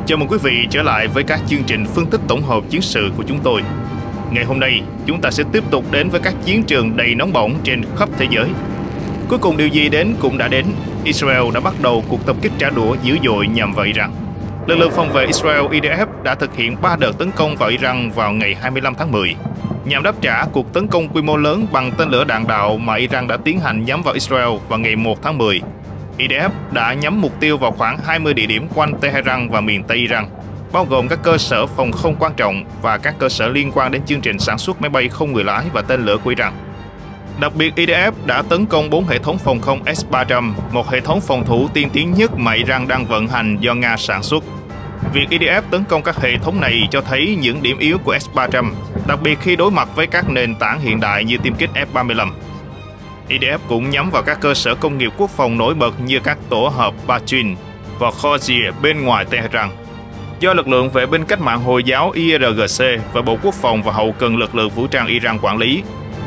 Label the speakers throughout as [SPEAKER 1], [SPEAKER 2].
[SPEAKER 1] Chào mừng quý vị trở lại với các chương trình phân tích tổng hợp chiến sự của chúng tôi. Ngày hôm nay, chúng ta sẽ tiếp tục đến với các chiến trường đầy nóng bỏng trên khắp thế giới. Cuối cùng điều gì đến cũng đã đến. Israel đã bắt đầu cuộc tập kích trả đũa dữ dội nhằm vào Iran. Lực lượng phòng vệ Israel IDF đã thực hiện 3 đợt tấn công vào Iran vào ngày 25 tháng 10, nhằm đáp trả cuộc tấn công quy mô lớn bằng tên lửa đạn đạo mà Iran đã tiến hành nhắm vào Israel vào ngày 1 tháng 10. IDF đã nhắm mục tiêu vào khoảng 20 địa điểm quanh Tehran và miền Tây Iran, bao gồm các cơ sở phòng không quan trọng và các cơ sở liên quan đến chương trình sản xuất máy bay không người lái và tên lửa của Iran. Đặc biệt, IDF đã tấn công 4 hệ thống phòng không S-300, một hệ thống phòng thủ tiên tiến nhất mà Iran đang vận hành do Nga sản xuất. Việc IDF tấn công các hệ thống này cho thấy những điểm yếu của S-300, đặc biệt khi đối mặt với các nền tảng hiện đại như tiêm kích F-35. IDF cũng nhắm vào các cơ sở công nghiệp quốc phòng nổi bật như các tổ hợp Batrin và Khozir bên ngoài Tehran, do lực lượng vệ binh cách mạng Hồi giáo IRGC và Bộ Quốc phòng và Hậu cần lực lượng vũ trang Iran quản lý.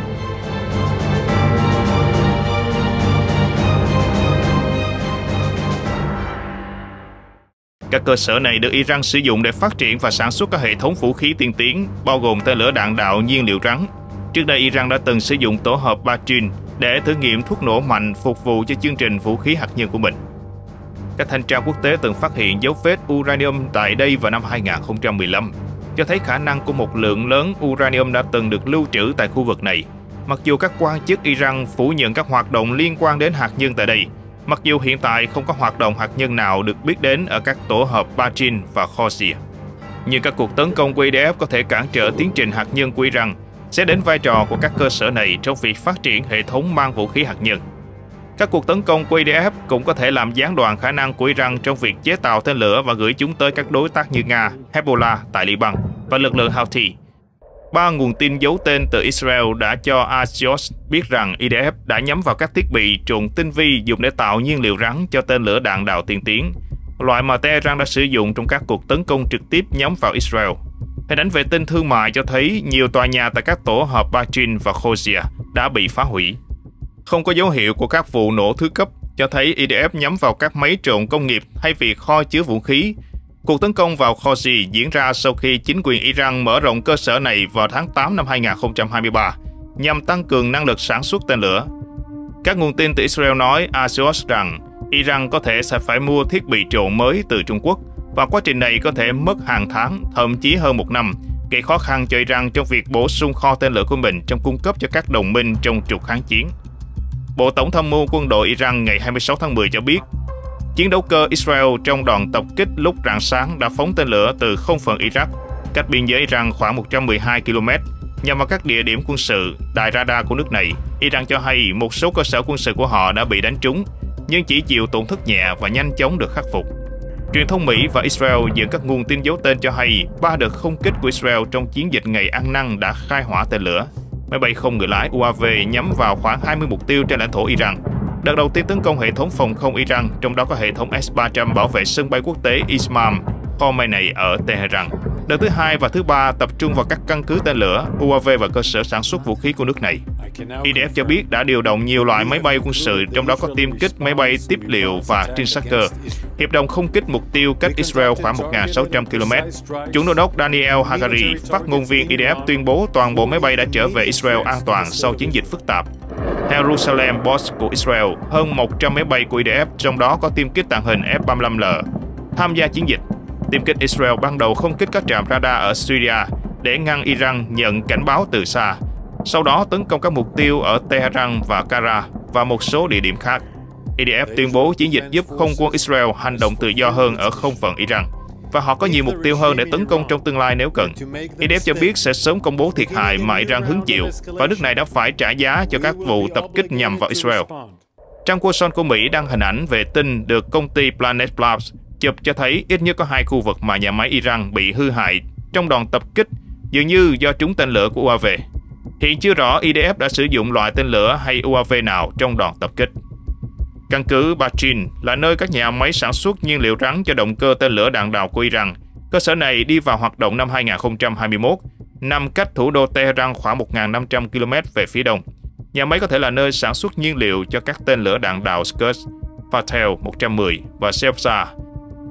[SPEAKER 1] Các cơ sở này được Iran sử dụng để phát triển và sản xuất các hệ thống vũ khí tiên tiến, bao gồm tên lửa đạn đạo nhiên liệu rắn. Trước đây, Iran đã từng sử dụng tổ hợp Batrin để thử nghiệm thuốc nổ mạnh phục vụ cho chương trình vũ khí hạt nhân của mình. Các thanh tra quốc tế từng phát hiện dấu vết uranium tại đây vào năm 2015, cho thấy khả năng của một lượng lớn uranium đã từng được lưu trữ tại khu vực này. Mặc dù các quan chức Iran phủ nhận các hoạt động liên quan đến hạt nhân tại đây, mặc dù hiện tại không có hoạt động hạt nhân nào được biết đến ở các tổ hợp Batrin và Khozir. Nhưng các cuộc tấn công của IDF có thể cản trở tiến trình hạt nhân của Iran, sẽ đến vai trò của các cơ sở này trong việc phát triển hệ thống mang vũ khí hạt nhân. Các cuộc tấn công của IDF cũng có thể làm gián đoạn khả năng của Iran trong việc chế tạo tên lửa và gửi chúng tới các đối tác như Nga, Hezbollah tại Liban và lực lượng Houthi. 3 nguồn tin giấu tên từ Israel đã cho Axios biết rằng IDF đã nhắm vào các thiết bị trộn tinh vi dùng để tạo nhiên liệu rắn cho tên lửa đạn đạo tiên tiến, loại mà Tehran đã sử dụng trong các cuộc tấn công trực tiếp nhắm vào Israel. Hình ảnh vệ tinh thương mại cho thấy nhiều tòa nhà tại các tổ hợp Batrin và Khozir đã bị phá hủy. Không có dấu hiệu của các vụ nổ thứ cấp, cho thấy IDF nhắm vào các máy trộn công nghiệp hay việc kho chứa vũ khí. Cuộc tấn công vào Khozir diễn ra sau khi chính quyền Iran mở rộng cơ sở này vào tháng 8 năm 2023 nhằm tăng cường năng lực sản xuất tên lửa. Các nguồn tin từ Israel nói Axios rằng Iran có thể sẽ phải mua thiết bị trộn mới từ Trung Quốc, và quá trình này có thể mất hàng tháng, thậm chí hơn 1 năm, gây khó khăn cho Iran trong việc bổ sung kho tên lửa của mình trong cung cấp cho các đồng minh trong cuộc kháng chiến. Bộ Tổng tham mưu quân đội Iran ngày 26 tháng 10 cho biết, chiến đấu cơ Israel trong đòn tập kích lúc rạng sáng đã phóng tên lửa từ không phận Iraq, cách biên giới Iran khoảng 112 km, nhằm vào các địa điểm quân sự, đài radar của nước này. Iran cho hay một số cơ sở quân sự của họ đã bị đánh trúng, nhưng chỉ chịu tổn thất nhẹ và nhanh chóng được khắc phục. Truyền thông Mỹ và Israel dẫn các nguồn tin giấu tên cho hay 3 đợt không kích của Israel trong chiến dịch ngày ăn năn đã khai hỏa tên lửa, máy bay không người lái UAV nhắm vào khoảng 20 mục tiêu trên lãnh thổ Iran. Đợt đầu tiên tấn công hệ thống phòng không Iran, trong đó có hệ thống S-300 bảo vệ sân bay quốc tế Imam Khomeini ở Tehran. Đợt thứ 2 và thứ 3 tập trung vào các căn cứ tên lửa, UAV và cơ sở sản xuất vũ khí của nước này. IDF cho biết đã điều động nhiều loại máy bay quân sự, trong đó có tiêm kích, máy bay tiếp liệu và trinh sát cơ. Hiệp đồng không kích mục tiêu cách Israel khoảng 1.600 km. Chủ đô đốc Daniel Hagari, phát ngôn viên IDF, tuyên bố toàn bộ máy bay đã trở về Israel an toàn sau chiến dịch phức tạp. Theo Jerusalem Post của Israel, hơn 100 máy bay của IDF, trong đó có tiêm kích tàng hình F-35L, tham gia chiến dịch. Tiêm kích Israel ban đầu không kích các trạm radar ở Syria để ngăn Iran nhận cảnh báo từ xa. Sau đó tấn công các mục tiêu ở Tehran và Kara và một số địa điểm khác. IDF tuyên bố chiến dịch giúp không quân Israel hành động tự do hơn ở không phận Iran, và họ có nhiều mục tiêu hơn để tấn công trong tương lai nếu cần. IDF cho biết sẽ sớm công bố thiệt hại mà Iran hứng chịu, và nước này đã phải trả giá cho các vụ tập kích nhằm vào Israel. Trang Quason của Mỹ đăng hình ảnh vệ tinh được công ty Planet Labs chụp cho thấy ít nhất có 2 khu vực mà nhà máy Iran bị hư hại trong đòn tập kích, dường như do trúng tên lửa của UAV. Hiện chưa rõ IDF đã sử dụng loại tên lửa hay UAV nào trong đòn tập kích. Căn cứ Batrin là nơi các nhà máy sản xuất nhiên liệu rắn cho động cơ tên lửa đạn đạo của Iran. Cơ sở này đi vào hoạt động năm 2021, nằm cách thủ đô Tehran khoảng 1.500 km về phía đông. Nhà máy có thể là nơi sản xuất nhiên liệu cho các tên lửa đạn đạo Scud, Fatel 110 và Selfsa.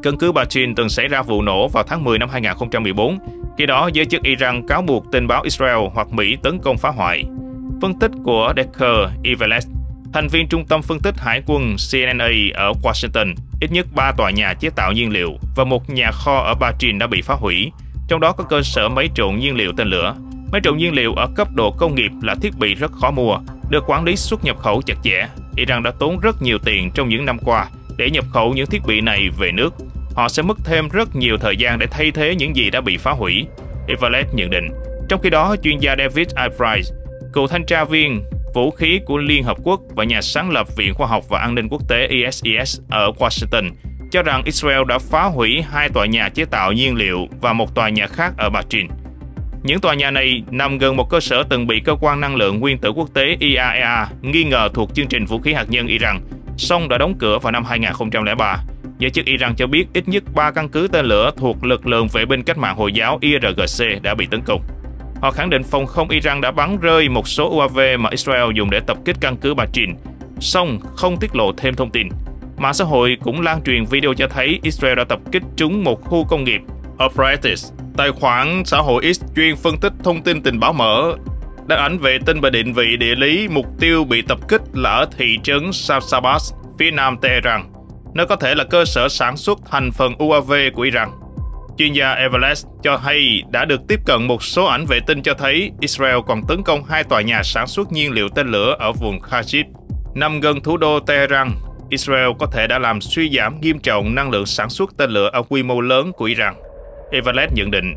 [SPEAKER 1] căn cứ Batrin từng xảy ra vụ nổ vào tháng 10 năm 2014. Khi đó, giới chức Iran cáo buộc tình báo Israel hoặc Mỹ tấn công phá hoại. Phân tích của Decker Iveles, thành viên trung tâm phân tích hải quân CNA ở Washington, ít nhất 3 tòa nhà chế tạo nhiên liệu và một nhà kho ở Batrin đã bị phá hủy, trong đó có cơ sở máy trộn nhiên liệu tên lửa. Máy trộn nhiên liệu ở cấp độ công nghiệp là thiết bị rất khó mua, được quản lý xuất nhập khẩu chặt chẽ. Iran đã tốn rất nhiều tiền trong những năm qua để nhập khẩu những thiết bị này về nước. Họ sẽ mất thêm rất nhiều thời gian để thay thế những gì đã bị phá hủy, Ivelet nhận định. Trong khi đó, chuyên gia David I. Price, cựu thanh tra viên vũ khí của Liên Hợp Quốc và nhà sáng lập Viện Khoa học và An ninh Quốc tế ISIS ở Washington, cho rằng Israel đã phá hủy 2 tòa nhà chế tạo nhiên liệu và một tòa nhà khác ở Batrin. Những tòa nhà này nằm gần một cơ sở từng bị Cơ quan Năng lượng Nguyên tử Quốc tế IAEA nghi ngờ thuộc chương trình vũ khí hạt nhân Iran, song đã đóng cửa vào năm 2003. Giới chức Iran cho biết ít nhất 3 căn cứ tên lửa thuộc lực lượng vệ binh cách mạng Hồi giáo IRGC đã bị tấn công. Họ khẳng định phòng không Iran đã bắn rơi một số UAV mà Israel dùng để tập kích căn cứ Batrin, song không tiết lộ thêm thông tin. Mạng xã hội cũng lan truyền video cho thấy Israel đã tập kích trúng một khu công nghiệp Euphrates. Tài khoản xã hội X chuyên phân tích thông tin tình báo mở đăng ảnh vệ tinh và định vị địa lý mục tiêu bị tập kích là ở thị trấn Sabzabad, phía nam Tehran, nơi có thể là cơ sở sản xuất thành phần UAV của Iran. Chuyên gia Everest cho hay đã được tiếp cận một số ảnh vệ tinh cho thấy Israel còn tấn công 2 tòa nhà sản xuất nhiên liệu tên lửa ở vùng Khajib, nằm gần thủ đô Tehran. Israel có thể đã làm suy giảm nghiêm trọng năng lượng sản xuất tên lửa ở quy mô lớn của Iran. Everest nhận định.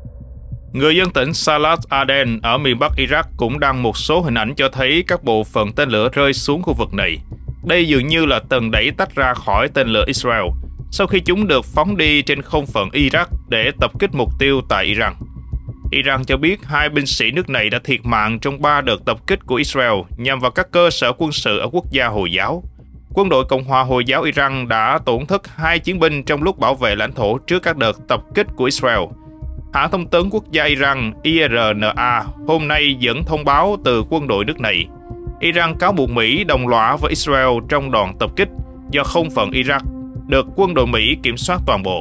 [SPEAKER 1] Người dân tỉnh Salat Aden ở miền Bắc Iraq cũng đăng một số hình ảnh cho thấy các bộ phận tên lửa rơi xuống khu vực này. Đây dường như là tầng đẩy tách ra khỏi tên lửa Israel, sau khi chúng được phóng đi trên không phận Iraq để tập kích mục tiêu tại Iran. Iran cho biết 2 binh sĩ nước này đã thiệt mạng trong 3 đợt tập kích của Israel nhằm vào các cơ sở quân sự ở quốc gia Hồi giáo. Quân đội Cộng hòa Hồi giáo Iran đã tổn thất 2 chiến binh trong lúc bảo vệ lãnh thổ trước các đợt tập kích của Israel. Hãng thông tấn quốc gia Iran IRNA hôm nay dẫn thông báo từ quân đội nước này. Iran cáo buộc Mỹ đồng lõa với Israel trong đòn tập kích do không phận Iraq được quân đội Mỹ kiểm soát toàn bộ.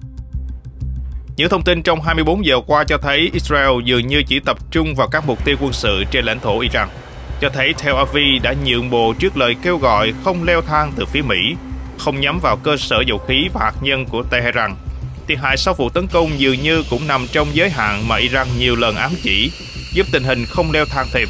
[SPEAKER 1] Những thông tin trong 24 giờ qua cho thấy Israel dường như chỉ tập trung vào các mục tiêu quân sự trên lãnh thổ Iran, cho thấy Tel Aviv đã nhượng bộ trước lời kêu gọi không leo thang từ phía Mỹ, không nhắm vào cơ sở dầu khí và hạt nhân của Tehran. Thiệt hại sau vụ tấn công dường như cũng nằm trong giới hạn mà Iran nhiều lần ám chỉ, giúp tình hình không leo thang thêm.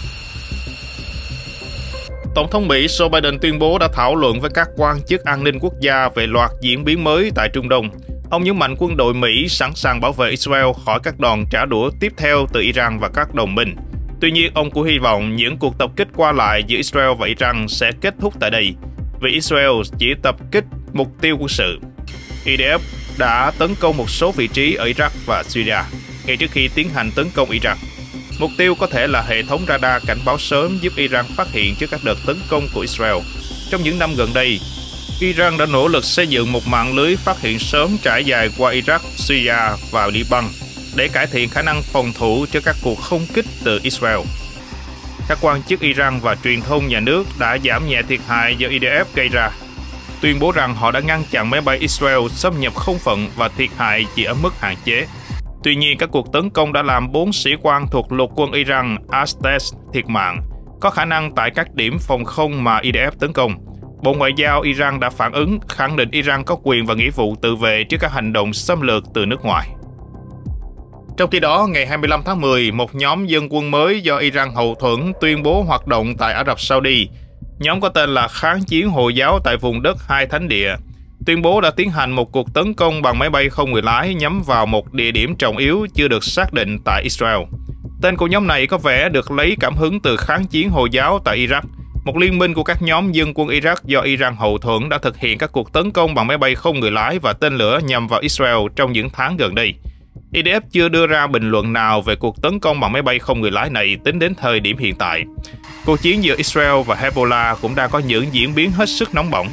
[SPEAKER 1] Tổng thống Mỹ Joe Biden tuyên bố đã thảo luận với các quan chức an ninh quốc gia về loạt diễn biến mới tại Trung Đông. Ông nhấn mạnh quân đội Mỹ sẵn sàng bảo vệ Israel khỏi các đòn trả đũa tiếp theo từ Iran và các đồng minh. Tuy nhiên, ông cũng hy vọng những cuộc tập kích qua lại giữa Israel và Iran sẽ kết thúc tại đây, vì Israel chỉ tập kích mục tiêu quân sự. IDF đã tấn công một số vị trí ở Iraq và Syria ngay trước khi tiến hành tấn công Iran. Mục tiêu có thể là hệ thống radar cảnh báo sớm giúp Iran phát hiện trước các đợt tấn công của Israel. Trong những năm gần đây, Iran đã nỗ lực xây dựng một mạng lưới phát hiện sớm trải dài qua Iraq, Syria và Liban để cải thiện khả năng phòng thủ trước các cuộc không kích từ Israel. Các quan chức Iran và truyền thông nhà nước đã giảm nhẹ thiệt hại do IDF gây ra, tuyên bố rằng họ đã ngăn chặn máy bay Israel xâm nhập không phận và thiệt hại chỉ ở mức hạn chế. Tuy nhiên, các cuộc tấn công đã làm 4 sĩ quan thuộc lục quân Iran Astes thiệt mạng, có khả năng tại các điểm phòng không mà IDF tấn công. Bộ Ngoại giao Iran đã phản ứng, khẳng định Iran có quyền và nghĩa vụ tự vệ trước các hành động xâm lược từ nước ngoài. Trong khi đó, ngày 25 tháng 10, một nhóm dân quân mới do Iran hậu thuẫn tuyên bố hoạt động tại Ả Rập Saudi. Nhóm có tên là Kháng chiến Hồi giáo tại vùng đất Hai Thánh Địa, tuyên bố đã tiến hành một cuộc tấn công bằng máy bay không người lái nhắm vào một địa điểm trọng yếu chưa được xác định tại Israel. Tên của nhóm này có vẻ được lấy cảm hứng từ Kháng chiến Hồi giáo tại Iraq, một liên minh của các nhóm dân quân Iraq do Iran hậu thuẫn đã thực hiện các cuộc tấn công bằng máy bay không người lái và tên lửa nhằm vào Israel trong những tháng gần đây. IDF chưa đưa ra bình luận nào về cuộc tấn công bằng máy bay không người lái này tính đến thời điểm hiện tại. Cuộc chiến giữa Israel và Hezbollah cũng đang có những diễn biến hết sức nóng bỏng.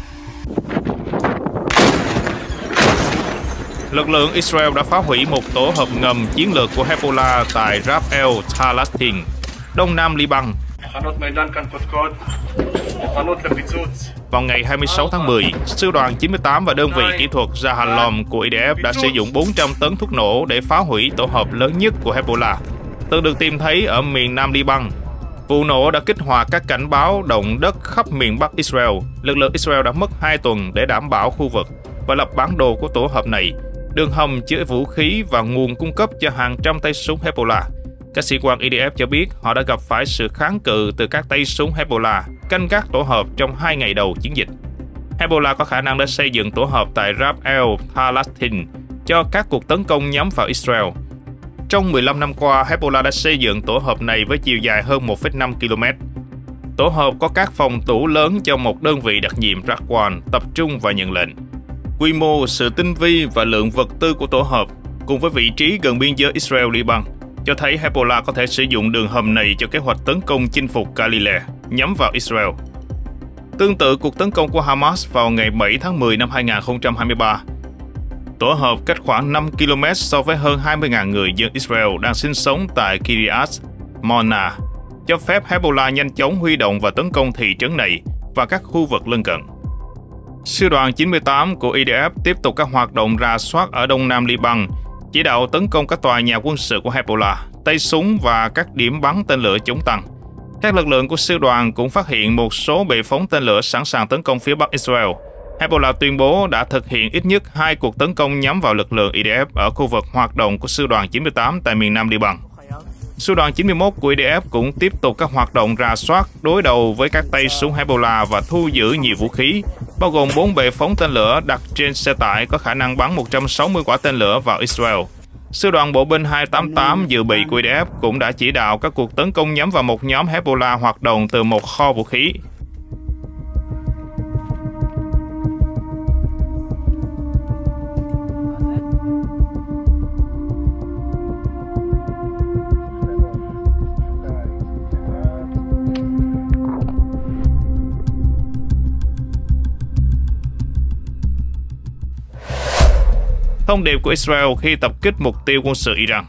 [SPEAKER 1] Lực lượng Israel đã phá hủy một tổ hợp ngầm chiến lược của Hezbollah tại Rab el Talatin, đông nam Liban. Vào ngày 26 tháng 10, Sư đoàn 98 và đơn vị kỹ thuật Jahalom của IDF đã sử dụng 400 tấn thuốc nổ để phá hủy tổ hợp lớn nhất của Hezbollah, từng được tìm thấy ở miền Nam Liban. Vụ nổ đã kích hoạt các cảnh báo động đất khắp miền Bắc Israel. Lực lượng Israel đã mất 2 tuần để đảm bảo khu vực và lập bản đồ của tổ hợp này, đường hầm chứa vũ khí và nguồn cung cấp cho hàng trăm tay súng Hezbollah. Các sĩ quan IDF cho biết họ đã gặp phải sự kháng cự từ các tay súng Hezbollah canh gác tổ hợp trong 2 ngày đầu chiến dịch. Hezbollah có khả năng đã xây dựng tổ hợp tại Rab el Talatin cho các cuộc tấn công nhắm vào Israel. Trong 15 năm qua, Hezbollah đã xây dựng tổ hợp này với chiều dài hơn 1,5 km. Tổ hợp có các phòng tủ lớn cho một đơn vị đặc nhiệm Radwan tập trung và nhận lệnh. Quy mô, sự tinh vi và lượng vật tư của tổ hợp, cùng với vị trí gần biên giới Israel-Liban, cho thấy Hezbollah có thể sử dụng đường hầm này cho kế hoạch tấn công chinh phục Galilee nhắm vào Israel. Tương tự cuộc tấn công của Hamas vào ngày 7 tháng 10 năm 2023. Tổ hợp cách khoảng 5 km so với hơn 20.000 người dân Israel đang sinh sống tại Kiryat Mona, cho phép Hezbollah nhanh chóng huy động và tấn công thị trấn này và các khu vực lân cận. Sư đoàn 98 của IDF tiếp tục các hoạt động rà soát ở đông nam Liban, chỉ đạo tấn công các tòa nhà quân sự của Hezbollah, tay súng và các điểm bắn tên lửa chống tăng. Các lực lượng của sư đoàn cũng phát hiện một số bệ phóng tên lửa sẵn sàng tấn công phía Bắc Israel. Hezbollah tuyên bố đã thực hiện ít nhất 2 cuộc tấn công nhắm vào lực lượng IDF ở khu vực hoạt động của sư đoàn 98 tại miền Nam Liban. Sư đoàn 91 của IDF cũng tiếp tục các hoạt động rà soát đối đầu với các tay súng Hezbollah và thu giữ nhiều vũ khí, bao gồm 4 bệ phóng tên lửa đặt trên xe tải có khả năng bắn 160 quả tên lửa vào Israel. Sư đoàn bộ binh 288 dự bị của IDF cũng đã chỉ đạo các cuộc tấn công nhắm vào một nhóm Hezbollah hoạt động từ một kho vũ khí. Thông điệp của Israel khi tập kích mục tiêu quân sự Iran.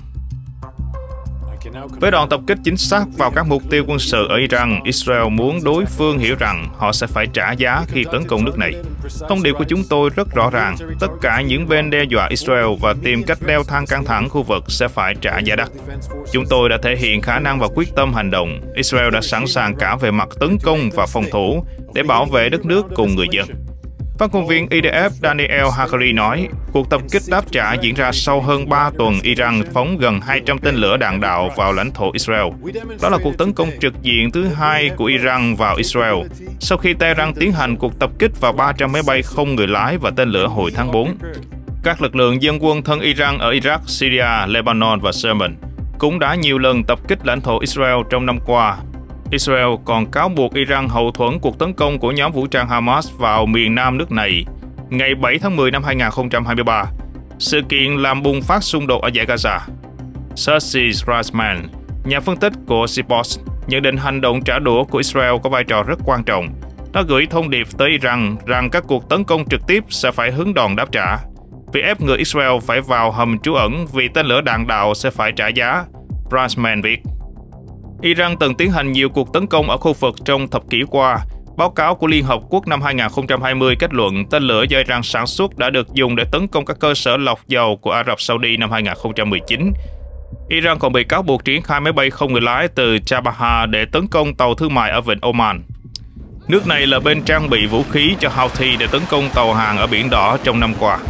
[SPEAKER 1] Với đòn tập kích chính xác vào các mục tiêu quân sự ở Iran, Israel muốn đối phương hiểu rằng họ sẽ phải trả giá khi tấn công nước này. Thông điệp của chúng tôi rất rõ ràng, tất cả những bên đe dọa Israel và tìm cách leo thang căng thẳng khu vực sẽ phải trả giá đắt. Chúng tôi đã thể hiện khả năng và quyết tâm hành động. Israel đã sẵn sàng cả về mặt tấn công và phòng thủ để bảo vệ đất nước cùng người dân. Phát ngôn viên IDF Daniel Hagari nói, cuộc tập kích đáp trả diễn ra sau hơn 3 tuần Iran phóng gần 200 tên lửa đạn đạo vào lãnh thổ Israel. Đó là cuộc tấn công trực diện thứ 2 của Iran vào Israel, sau khi Tehran tiến hành cuộc tập kích vào 300 máy bay không người lái và tên lửa hồi tháng 4. Các lực lượng dân quân thân Iran ở Iraq, Syria, Lebanon và Yemen cũng đã nhiều lần tập kích lãnh thổ Israel trong năm qua. Israel còn cáo buộc Iran hậu thuẫn cuộc tấn công của nhóm vũ trang Hamas vào miền nam nước này ngày 7 tháng 10 năm 2023, sự kiện làm bùng phát xung đột ở dải Gaza. Sergei Rasman, nhà phân tích của Sipos, nhận định hành động trả đũa của Israel có vai trò rất quan trọng. Nó gửi thông điệp tới Iran rằng các cuộc tấn công trực tiếp sẽ phải hứng đòn đáp trả. Vì ép người Israel phải vào hầm trú ẩn vì tên lửa đạn đạo sẽ phải trả giá, Rasman viết. Iran từng tiến hành nhiều cuộc tấn công ở khu vực trong thập kỷ qua. Báo cáo của Liên Hợp Quốc năm 2020 kết luận tên lửa do Iran sản xuất đã được dùng để tấn công các cơ sở lọc dầu của Ả Rập Saudi năm 2019. Iran còn bị cáo buộc triển khai máy bay không người lái từ Chabahar để tấn công tàu thương mại ở vịnh Oman. Nước này là bên trang bị vũ khí cho Houthi để tấn công tàu hàng ở Biển Đỏ trong năm qua.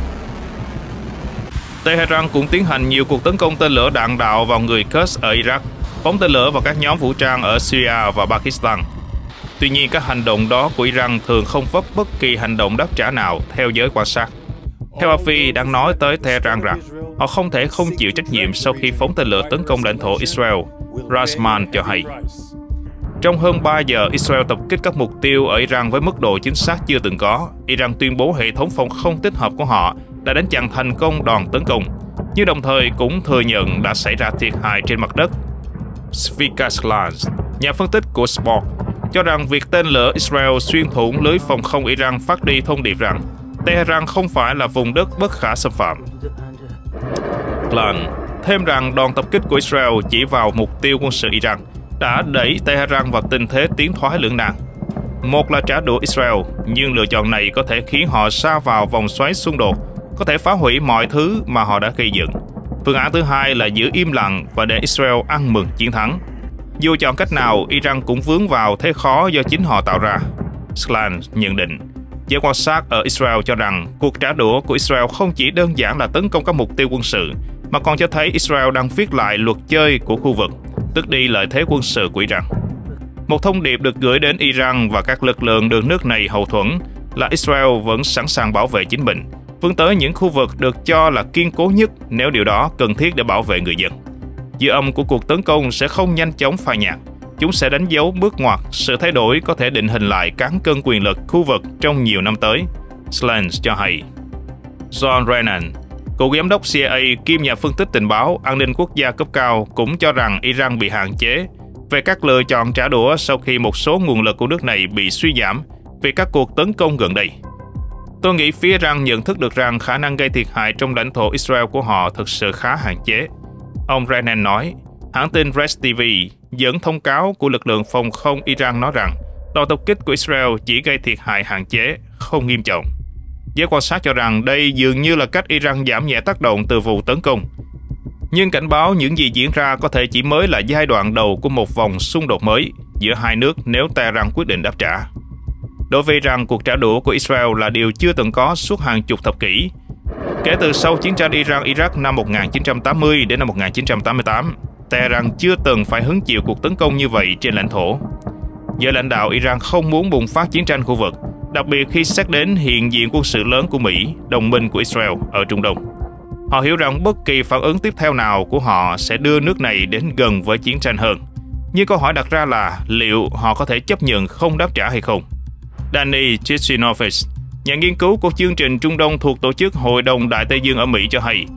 [SPEAKER 1] Tehran cũng tiến hành nhiều cuộc tấn công tên lửa đạn đạo vào người Kurd ở Iraq, phóng tên lửa vào các nhóm vũ trang ở Syria và Pakistan. Tuy nhiên, các hành động đó của Iran thường không vấp bất kỳ hành động đáp trả nào theo giới quan sát. Theo AFP đang nói tới Tehran rằng họ không thể không chịu trách nhiệm sau khi phóng tên lửa tấn công lãnh thổ Israel, Rasman cho hay. Trong hơn 3 giờ, Israel tập kích các mục tiêu ở Iran với mức độ chính xác chưa từng có. Iran tuyên bố hệ thống phòng không tích hợp của họ đã đánh chặn thành công đòn tấn công, nhưng đồng thời cũng thừa nhận đã xảy ra thiệt hại trên mặt đất. Svikas Lans, nhà phân tích của Sport, cho rằng việc tên lửa Israel xuyên thủng lưới phòng không Iran phát đi thông điệp rằng Tehran không phải là vùng đất bất khả xâm phạm. Lan thêm rằng đòn tập kích của Israel chỉ vào mục tiêu quân sự Iran đã đẩy Tehran vào tình thế tiến thoái lưỡng nan. Một là trả đũa Israel, nhưng lựa chọn này có thể khiến họ sa vào vòng xoáy xung đột, có thể phá hủy mọi thứ mà họ đã gây dựng. Phương án thứ hai là giữ im lặng và để Israel ăn mừng chiến thắng. Dù chọn cách nào, Iran cũng vướng vào thế khó do chính họ tạo ra. Slans nhận định, giới quan sát ở Israel cho rằng cuộc trả đũa của Israel không chỉ đơn giản là tấn công các mục tiêu quân sự, mà còn cho thấy Israel đang viết lại luật chơi của khu vực, tước đi lợi thế quân sự của Iran. Một thông điệp được gửi đến Iran và các lực lượng được nước này hậu thuẫn là Israel vẫn sẵn sàng bảo vệ chính mình, vươn tới những khu vực được cho là kiên cố nhất nếu điều đó cần thiết để bảo vệ người dân. Dư âm của cuộc tấn công sẽ không nhanh chóng phai nhạt. Chúng sẽ đánh dấu bước ngoặt, sự thay đổi có thể định hình lại cán cân quyền lực khu vực trong nhiều năm tới, Slans cho hay. John Brennan, cựu giám đốc CIA kiêm nhà phân tích tình báo an ninh quốc gia cấp cao, cũng cho rằng Iran bị hạn chế về các lựa chọn trả đũa sau khi một số nguồn lực của nước này bị suy giảm vì các cuộc tấn công gần đây. Tôi nghĩ phía Iran nhận thức được rằng khả năng gây thiệt hại trong lãnh thổ Israel của họ thực sự khá hạn chế. Ông Brennan nói, hãng tin Press TV dẫn thông cáo của lực lượng phòng không Iran nói rằng đòn tập kích của Israel chỉ gây thiệt hại hạn chế, không nghiêm trọng. Giới quan sát cho rằng đây dường như là cách Iran giảm nhẹ tác động từ vụ tấn công. Nhưng cảnh báo những gì diễn ra có thể chỉ mới là giai đoạn đầu của một vòng xung đột mới giữa hai nước nếu Tehran quyết định đáp trả. Đối với Iran, cuộc trả đũa của Israel là điều chưa từng có suốt hàng chục thập kỷ. Kể từ sau chiến tranh Iran-Iraq năm 1980 đến năm 1988, Tehran chưa từng phải hứng chịu cuộc tấn công như vậy trên lãnh thổ. Giới lãnh đạo Iran không muốn bùng phát chiến tranh khu vực, đặc biệt khi xét đến hiện diện quân sự lớn của Mỹ, đồng minh của Israel ở Trung Đông. Họ hiểu rằng bất kỳ phản ứng tiếp theo nào của họ sẽ đưa nước này đến gần với chiến tranh hơn. Nhưng câu hỏi đặt ra là liệu họ có thể chấp nhận không đáp trả hay không? Danny Chichinovich, nhà nghiên cứu của chương trình Trung Đông thuộc Tổ chức Hội đồng Đại Tây Dương ở Mỹ cho hay,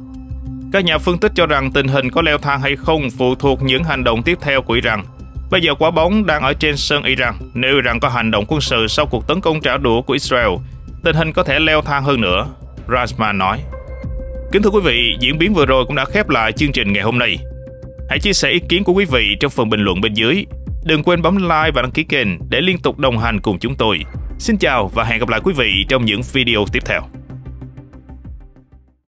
[SPEAKER 1] các nhà phân tích cho rằng tình hình có leo thang hay không phụ thuộc những hành động tiếp theo của Iran. Bây giờ quả bóng đang ở trên sân Iran. Nếu Iran có hành động quân sự sau cuộc tấn công trả đũa của Israel, tình hình có thể leo thang hơn nữa, Rasman nói. Kính thưa quý vị, diễn biến vừa rồi cũng đã khép lại chương trình ngày hôm nay. Hãy chia sẻ ý kiến của quý vị trong phần bình luận bên dưới. Đừng quên bấm like và đăng ký kênh để liên tục đồng hành cùng chúng tôi. Xin chào và hẹn gặp lại quý vị trong những video tiếp theo.